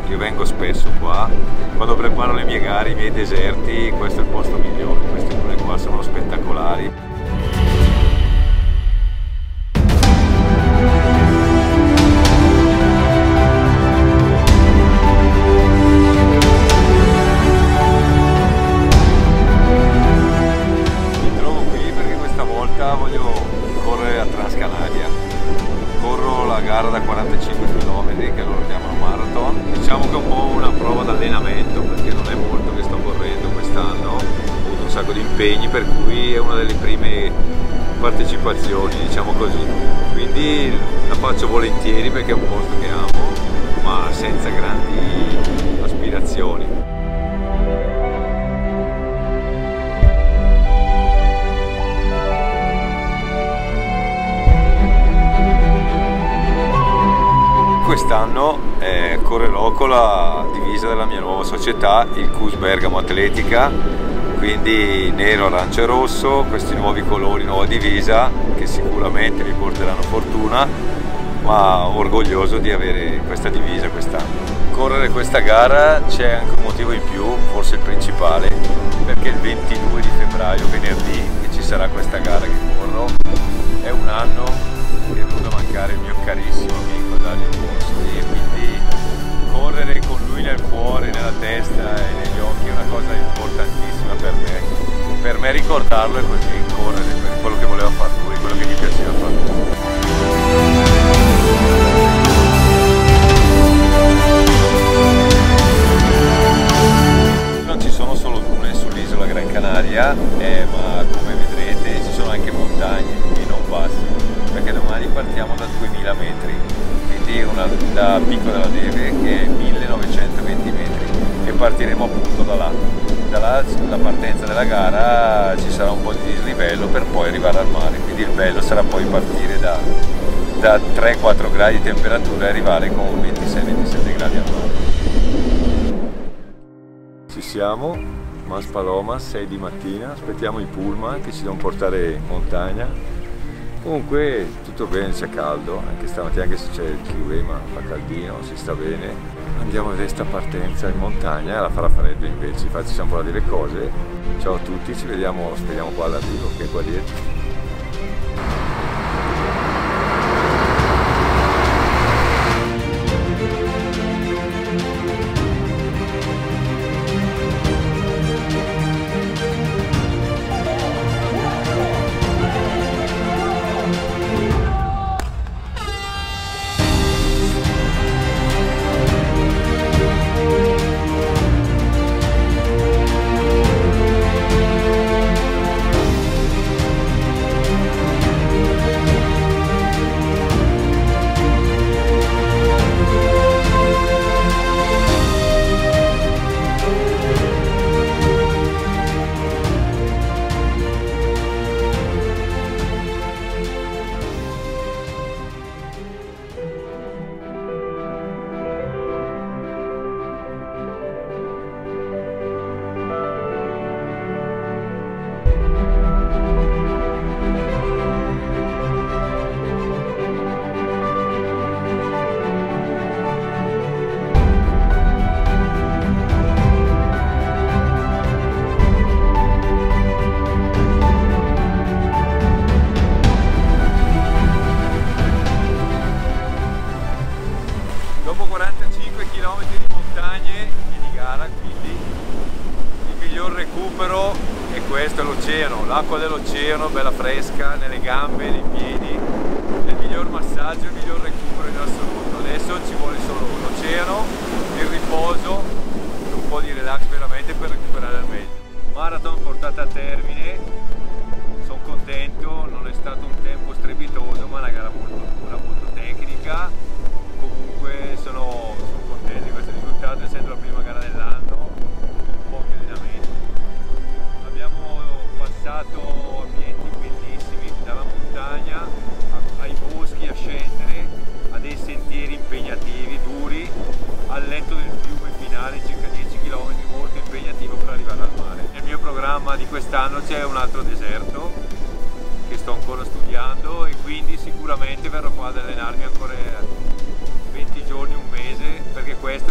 io vengo spesso qua, quando preparo le mie gare, i miei deserti, questo è il posto migliore, queste dune qua sono spettacolari. Voglio correre a Transcanadia, corro la gara da 45 km che loro chiamano marathon. Diciamo che è un po' una prova d'allenamento perché non è molto che sto correndo quest'anno, ho avuto un sacco di impegni, per cui è una delle prime partecipazioni, diciamo così, quindi la faccio volentieri perché è un posto che amo, ma senza grandi aspirazioni. Quest'anno correrò con la divisa della mia nuova società, il CUS Bergamo Atletica, quindi nero, arancio e rosso, questi nuovi colori, nuova divisa che sicuramente mi porteranno fortuna, ma orgoglioso di avere questa divisa quest'anno. Correre questa gara c'è anche un motivo in più, forse il principale, perché il 22 di febbraio, venerdì, che ci sarà questa gara che corro, è un anno che è venuto a mancare il mio carissimo amico Dario Corso, e quindi correre con lui nel cuore, nella testa e negli occhi è una cosa importantissima per me. Per me ricordarlo è così, correre per quello che voleva fare lui, quello che gli piaceva fare lui. Non ci sono solo dune sull'isola Gran Canaria, ma come vedrete ci sono anche montagne e non bassi, perché domani partiamo da 2000 metri, quindi da Picco della Neve che è 1920 metri e partiremo appunto da là. Da là, la partenza della gara, ci sarà un po' di dislivello per poi arrivare al mare, quindi il bello sarà poi partire da 3-4 gradi di temperatura e arrivare con 26-27 gradi al mare. Ci siamo, Maspalomas, 6 di mattina, aspettiamo i pullman che ci devono portare in montagna. Comunque tutto bene, c'è caldo, anche stamattina anche se c'è il kiwi, ma fa caldino, si sta bene. Andiamo a vedere sta partenza in montagna, la farà freddo invece, infatti ci siamo parlati delle cose. Ciao a tutti, ci vediamo, speriamo qua all'arrivo che è qua dietro. Dopo 45 km di montagne e di gara, quindi il miglior recupero è questo, è l'oceano, l'acqua dell'oceano, bella fresca nelle gambe, nei piedi, è il miglior massaggio, il miglior recupero in assoluto. Adesso ci vuole solo l'oceano, il riposo e un po' di relax veramente per recuperare al meglio. Marathon portata a termine, sono contento, non è stato un tempo strepitoso ma una gara molto dura, molto tecnica. Comunque sono contento di questo risultato, essendo la prima gara dell'anno, pochi allenamenti. Abbiamo passato ambienti bellissimi, dalla montagna ai boschi a scendere, a dei sentieri impegnativi, duri, al letto del fiume finale, circa 10 km, molto impegnativo per arrivare al mare. Nel mio programma di quest'anno c'è un altro deserto che sto ancora studiando e quindi sicuramente verrò qua ad allenarmi ancora 20 giorni, un mese, perché questo